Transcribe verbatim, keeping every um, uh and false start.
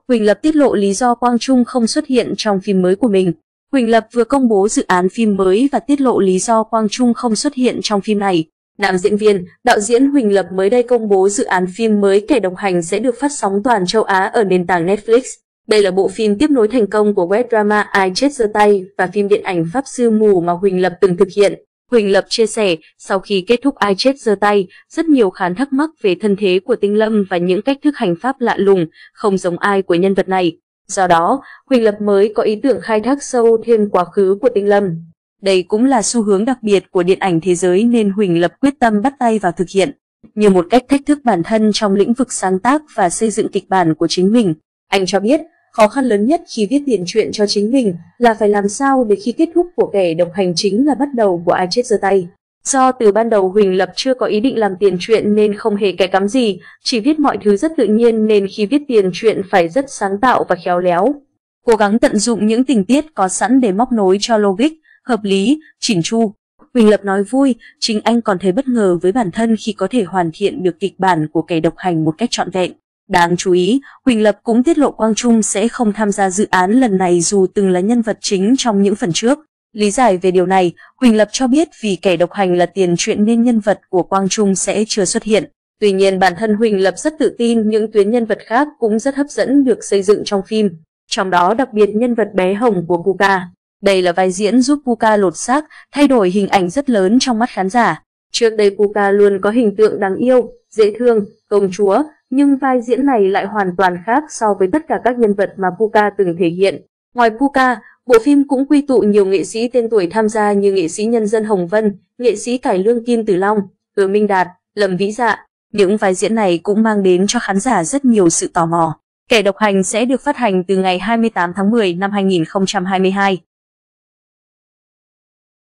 Huỳnh Lập tiết lộ lý do Quang Trung không xuất hiện trong phim mới của mình. Huỳnh Lập vừa công bố dự án phim mới và tiết lộ lý do Quang Trung không xuất hiện trong phim này. Nam diễn viên, đạo diễn Huỳnh Lập mới đây công bố dự án phim mới Kẻ Độc Hành sẽ được phát sóng toàn châu Á ở nền tảng Netflix. Đây là bộ phim tiếp nối thành công của web drama Ai Chết Giơ Tay và phim điện ảnh Pháp Sư Mù mà Huỳnh Lập từng thực hiện. Huỳnh Lập chia sẻ, sau khi kết thúc Ai Chết Giơ Tay, rất nhiều khán thắc mắc về thân thế của Tinh Lâm và những cách thức hành pháp lạ lùng, không giống ai của nhân vật này. Do đó, Huỳnh Lập mới có ý tưởng khai thác sâu thêm quá khứ của Tinh Lâm. Đây cũng là xu hướng đặc biệt của điện ảnh thế giới nên Huỳnh Lập quyết tâm bắt tay vào thực hiện, như một cách thách thức bản thân trong lĩnh vực sáng tác và xây dựng kịch bản của chính mình. Anh cho biết, khó khăn lớn nhất khi viết tiền truyện cho chính mình là phải làm sao để khi kết thúc của Kẻ Độc Hành chính là bắt đầu của Ai Chết Giơ Tay. Do từ ban đầu Huỳnh Lập chưa có ý định làm tiền truyện nên không hề cài cắm gì, chỉ viết mọi thứ rất tự nhiên nên khi viết tiền truyện phải rất sáng tạo và khéo léo. Cố gắng tận dụng những tình tiết có sẵn để móc nối cho logic, hợp lý, chỉn chu. Huỳnh Lập nói vui, chính anh còn thấy bất ngờ với bản thân khi có thể hoàn thiện được kịch bản của Kẻ Độc Hành một cách trọn vẹn. Đáng chú ý, Huỳnh Lập cũng tiết lộ Quang Trung sẽ không tham gia dự án lần này dù từng là nhân vật chính trong những phần trước. Lý giải về điều này, Huỳnh Lập cho biết vì Kẻ Độc Hành là tiền truyện nên nhân vật của Quang Trung sẽ chưa xuất hiện. Tuy nhiên bản thân Huỳnh Lập rất tự tin những tuyến nhân vật khác cũng rất hấp dẫn được xây dựng trong phim. Trong đó đặc biệt nhân vật bé Hồng của Puka. Đây là vai diễn giúp Puka lột xác, thay đổi hình ảnh rất lớn trong mắt khán giả. Trước đây Puka luôn có hình tượng đáng yêu, dễ thương, công chúa, nhưng vai diễn này lại hoàn toàn khác so với tất cả các nhân vật mà Puka từng thể hiện. Ngoài Puka, bộ phim cũng quy tụ nhiều nghệ sĩ tên tuổi tham gia như nghệ sĩ nhân dân Hồng Vân, nghệ sĩ cải lương Kim Tử Long, Hứa Minh Đạt, Lâm Vĩ Dạ. Những vai diễn này cũng mang đến cho khán giả rất nhiều sự tò mò. Kẻ Độc Hành sẽ được phát hành từ ngày hai mươi tám tháng mười năm hai nghìn không trăm hai mươi hai.